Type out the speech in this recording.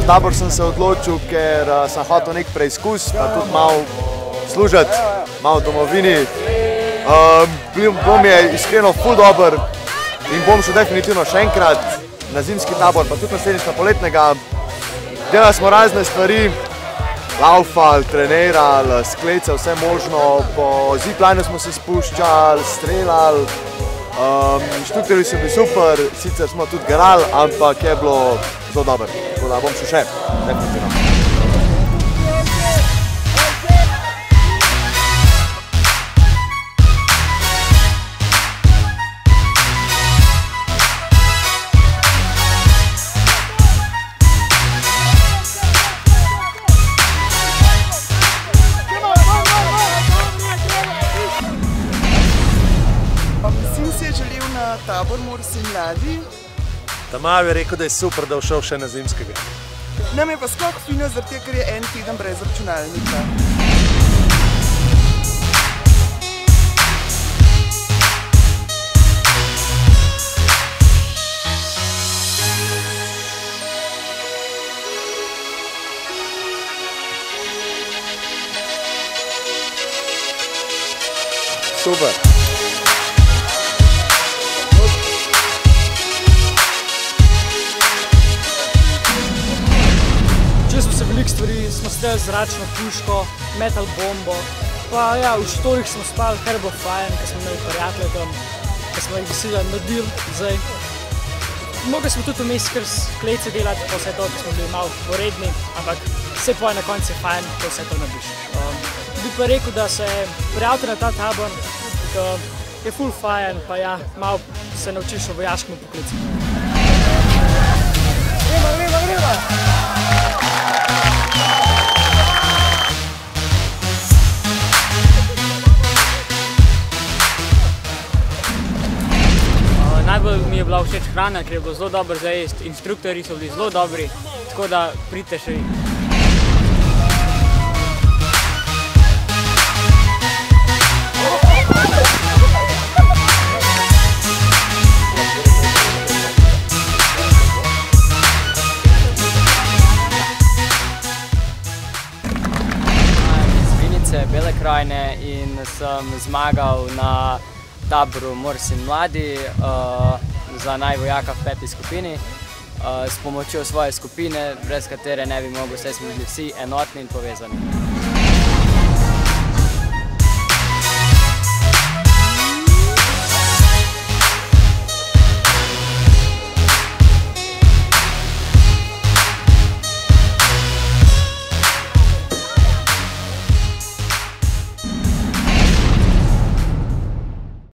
Za tabor sem se odločil, ker sem hotel nek preizkus, pa tudi malo služiti, malo v domovini. Bom je iskreno ful dober in bom šel definitivno še enkrat na zimski tabor, pa tudi naslednjič na poletnega. Delali smo razne stvari, laufali, trenirali, sklece, vse možno, po zipline smo se spuščali, streljali. Inštruktorji so bili super, sicer smo tudi garali, ampak je bilo zelo dobro, tako da bom šel še, definitivno. Sin si je želel na tabor Morsi mladi. Tamav je rekel, da je super, da je všel še na zimskega. Nam je pa skok fino, zaradi tega, ker je en teden brez računalnika. Super. Če smo se veliko stvari, smo streli zračno puško, metal bombo, pa ja, v štorih smo spali, kar je bilo fajn, ker smo imeli prijatelje tam, ker smo jih vesela naredili zdaj. Mogli smo tudi vmes kar sklece delati, pa vse to, ker smo bili malo poredni, ampak vse poje na koncu je fajn, ko vse to narediš. Bi pa rekel, da se prijavite na ta tabor, ker je ful fajn, pa ja, malo se naučiš o vojaškem poklicu. Najbolj mi je bila všeč hrana, ker je bilo zelo dobro za jesti, inštruktorji so bili zelo dobri, tako da pridite še vi. Iz Vinice, Bele krajine in sem zmagal na taboru Morsi mladi za najvojaka v 5. skupini s pomočjo svoje skupine, brez katere ne bi mogel, saj smo bili vsi enotni in povezani.